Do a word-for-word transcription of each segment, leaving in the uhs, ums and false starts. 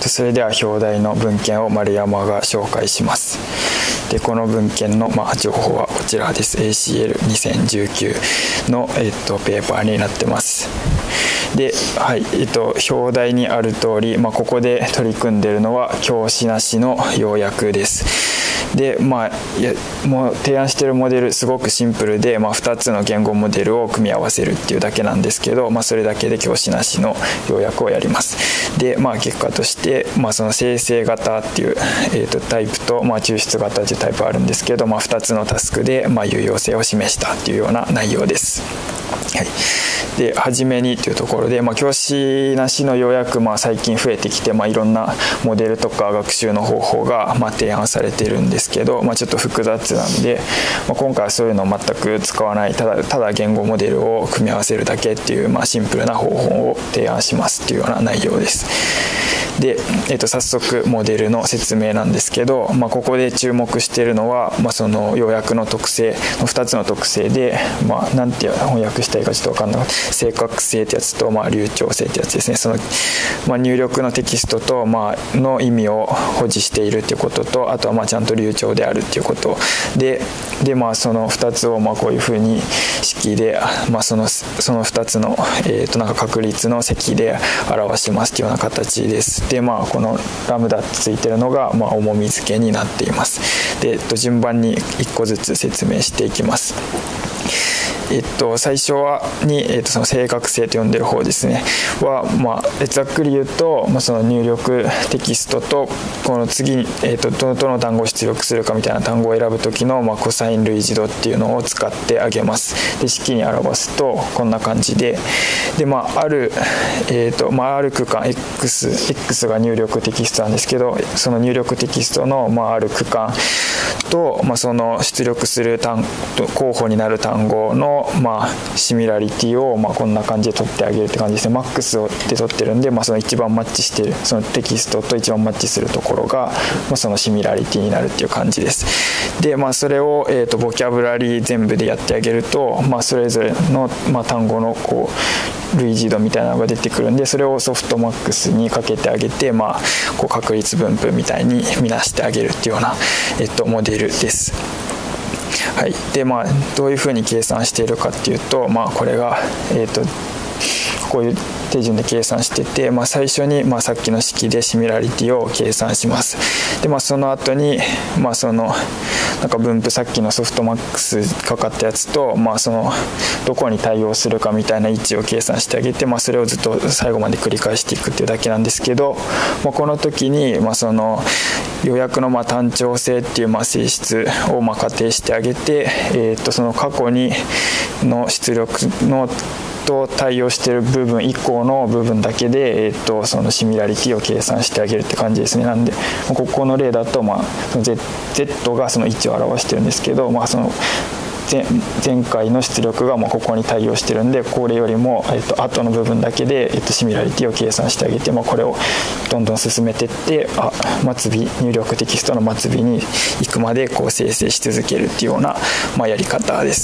それでは表題の文献を丸山が紹介します。でこの文献の、まあ、情報はこちらです。 エーシーエルにせんじゅうきゅう の、えっと、ペーパーになってます。で、はいえっと、表題にある通り、まあ、ここで取り組んでいるのは教師なしの要約です。でまあ、いやもう提案しているモデルすごくシンプルで、まあ、ふたつの言語モデルを組み合わせるっていうだけなんですけど、まあ、それだけで教師なしの要約をやります。で、まあ、結果として、まあ、その生成型っていう、えー、とタイプと、まあ、抽出型っていうタイプあるんですけど、まあ、ふたつのタスクで、まあ、有用性を示したっていうような内容です。はい、で初めにというところで、まあ、教師なしの要約、まあ、最近増えてきて、まあ、いろんなモデルとか学習の方法が、まあ、提案されているんですけど、まあ、ちょっと複雑なんで、まあ、今回はそういうのを全く使わない、ただただ言語モデルを組み合わせるだけっていう、まあ、シンプルな方法を提案しますっていうような内容です。で、えー、と早速モデルの説明なんですけど、まあ、ここで注目しているのは、まあ、その要約の特性のふたつの特性で、まあ、なんて翻訳したいかちょっと分かんない、正確性ってやつと、まあ、流暢性ってやつですね。その、まあ、入力のテキストと、まあの意味を保持しているっていうことと、あとはまあちゃんと流暢であるっていうことで、で、まあ、そのふたつをまあこういうふうに式で、まあ、そのそのふたつの、えー、となんか確率の積で表しますというような形です。で、まあ、このラムダついてるのが、まあ、重み付けになっています。で、えっと、順番にいっこずつ説明していきます。えっと、最初はに、えっと、その正確性と呼んでる方ですねは、まあ、ざっくり言うと、まあ、その入力テキストとこの次に、えっと、どの単語を出力するかみたいな単語を選ぶ時の、まあ、コサイン類似度っていうのを使ってあげます。で式に表すとこんな感じで、で、まあ、ある、えっとまあ、ある区間 X, X が入力テキストなんですけど、その入力テキストの、まあ、ある区間と、まあ、その出力する単候補になる単語のまあ、シミラリティを、まあ、こんな感じで取ってあげるって感じですね。マックスで取ってるんで、まあ、その一番マッチしているそのテキストと一番マッチするところが、まあ、そのシミラリティになるっていう感じです。で、まあ、それを、えーと、ボキャブラリー全部でやってあげると、まあ、それぞれの、まあ、単語のこう類似度みたいなのが出てくるんで、それをソフトマックスにかけてあげて、まあ、こう確率分布みたいに見なしてあげるっていうような、えーと、モデルです。はい、でまあどういうふうに計算しているかっていうと、まあ、これが、えーとこういう手順で計算してて、まあ、最初に、まあ、さっきの式でシミラリティを計算します。で、まあ、その後に、まあ、そのなんか分布さっきのソフトマックスかかったやつと、まあ、そのどこに対応するかみたいな位置を計算してあげて、まあ、それをずっと最後まで繰り返していくっていうだけなんですけど、まあ、この時に、まあ、その要約のまあ単調性っていうまあ性質をまあ仮定してあげて、えー、とその過去にの出力のと対応している部分以降の部分だけで、えー、とそのシミラリティを計算してあげるって感じですね。なんでここの例だと、まあ、その Z, Z がその位置を表してるんですけど、まあ、その 前, 前回の出力がもうここに対応してるんで、これよりも、えー、と後の部分だけで、えー、とシミラリティを計算してあげて、まあ、これをどんどん進めていって、あ末尾入力テキストの末尾に行くまでこう生成し続けるっていうような、まあ、やり方です。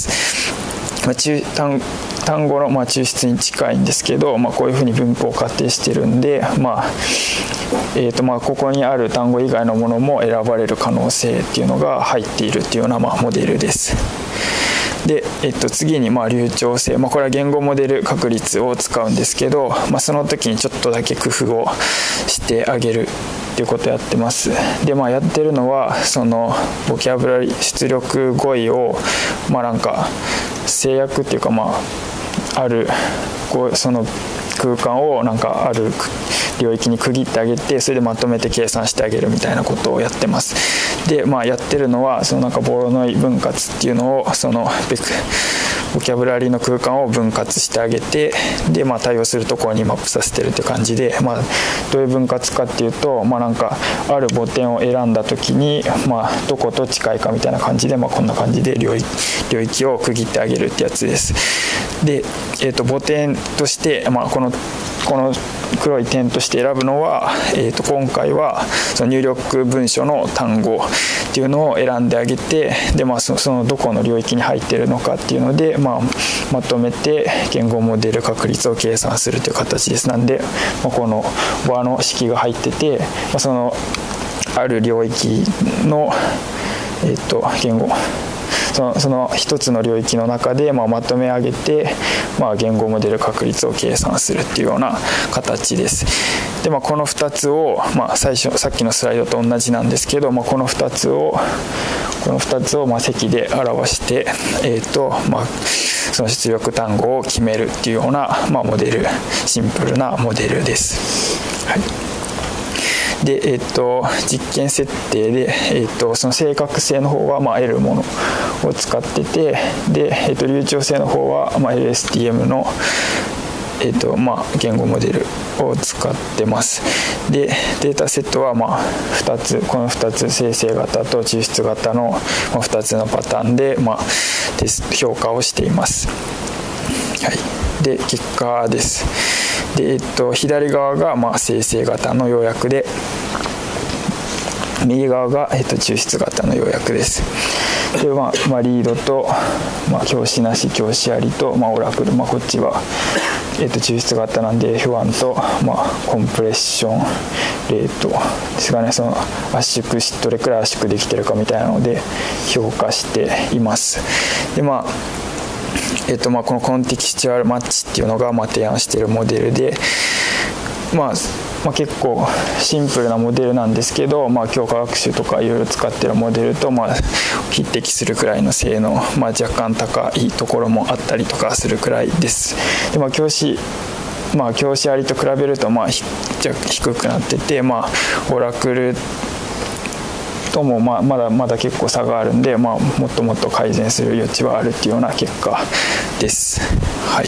まあ、中 単, 単語のまあ抽出に近いんですけど、まあ、こういうふうに分布を仮定してるんで、まあえー、とまあここにある単語以外のものも選ばれる可能性っていうのが入っているっていうようなまあモデルです。で、えっと、次にまあ流暢性、まあ、これは言語モデル確率を使うんですけど、まあ、その時にちょっとだけ工夫をしてあげるっていうことをやってます。で、まあ、やってるのはそのボキャブラリー出力語彙をまあなんか制約っていうか、まああるこうその空間をなんかある領域に区切ってあげて、それでまとめて計算してあげるみたいなことをやってます。で、まあ、やってるのはそのなんかボロノイ分割っていうのをそのベクボキャブラリーの空間を分割してあげて、で、まあ、対応するところにマップさせてるって感じで、まあ、どういう分割かっていうと、まあ、なんかある母点を選んだ時に、まあ、どこと近いかみたいな感じで、まあ、こんな感じで領域、領域を区切ってあげるってやつです。で、えーと、母点として、まあ、このこの黒い点として選ぶのは、えー、と今回はその入力文書の単語っていうのを選んであげて、で、まあ、そ, そのどこの領域に入っているのかっていうので、まあ、まとめて言語モデル確率を計算するという形です。なんで、まあ、この和の式が入ってて、まあ、そのある領域の、えー、と言語そのその一つの領域の中で、まあ、まとめ上げて、まあ、言語モデル確率を計算するっていうような形です。で、まあ、このふたつを、まあ、最初さっきのスライドと同じなんですけど、まあ、このふたつをこのふたつをまあ積で表して、えーとまあ、その出力単語を決めるっていうような、まあ、モデルシンプルなモデルです。はい。で、えー、と実験設定で、えー、とその正確性の方はまあ L ものを使ってて、で、えー、と流暢性の方はまあ エルエスティーエム の、えーとまあ、言語モデルを使ってます。で、データセットはまあふたつ、このふたつ、生成型と抽出型のふたつのパターンで、まあ、テスト評価をしています。はい、で結果です。で、えっと、左側がまあ生成型の要約で、右側が、えっと、抽出型の要約です。で、まあまあ、リードと、まあ、教師なし教師ありと、まあ、オラクル、まあ、こっちは、えっと、抽出型なんで エフワン と、まあ、コンプレッションレートですかね、その圧縮しどれくらい圧縮できてるかみたいなので評価しています。で、まあえっとまあ、このコンテキスチュアルマッチっていうのがまあ提案しているモデルで、まあまあ、結構シンプルなモデルなんですけど、まあ、強化学習とかいろいろ使っているモデルとまあ匹敵するくらいの性能、まあ、若干高いところもあったりとかするくらいです。で、まあ、教師まあ、教師ありと比べるとまあ低くなってて、まあ、オラクルともまあまだまだ結構差があるんで、まあ、もっともっと改善する余地はあるっていうような結果です。はい。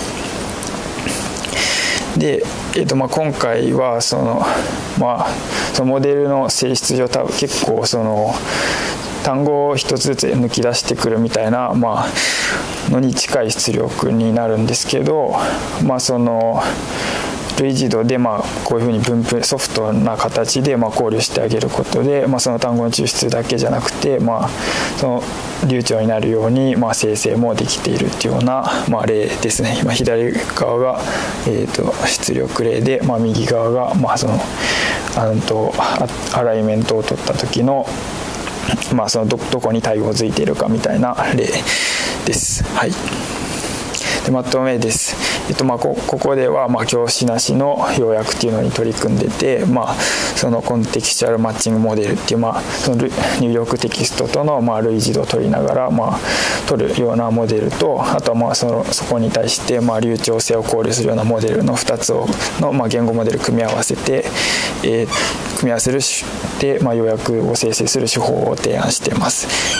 で、えーとまあ、今回はその、まあ、そのモデルの性質上多分結構その単語を一つずつ抜き出してくるみたいな、まあのに近い出力になるんですけど、まあ、その類似度でまあこういうふうに分布ソフトな形でまあ考慮してあげることで、まあ、その単語の抽出だけじゃなくて、まあ、その流暢になるようにまあ生成もできているっていうようなまあ例ですね。今左側がえと出力例で、まあ、右側がまあそのあのとアライメントを取った時のまあその ど, どこに対応づいているかみたいな例です。はい。でまとめです。えっとまあ、こ, ここではまあ教師なしの要約っていうのに取り組んでて、まあ、そのコンテキスチュアルマッチングモデルっていう、まあ、その入力テキストとのまあ類似度を取りながら、まあ、取るようなモデルと、あとはまあ そ, のそこに対してまあ流暢性を考慮するようなモデルのふたつをのまあ言語モデル組み合わせて、えー、組み合わせるで、まあ、要約を生成する手法を提案しています。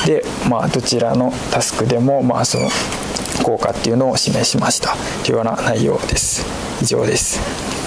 で、まあ、どちらのタスクでもまあその効果っていうのを示しましたというような内容です。以上です。